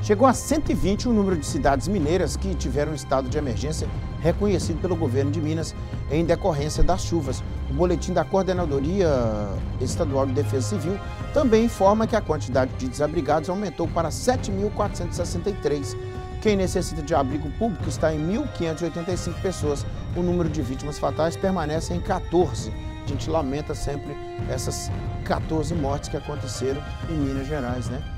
Chegou a 120 o número de cidades mineiras que tiveram estado de emergência reconhecido pelo governo de Minas em decorrência das chuvas. O boletim da Coordenadoria Estadual de Defesa Civil também informa que a quantidade de desabrigados aumentou para 7.463. Quem necessita de abrigo público está em 1.585 pessoas. O número de vítimas fatais permanece em 14. A gente lamenta sempre essas 14 mortes que aconteceram em Minas Gerais, né?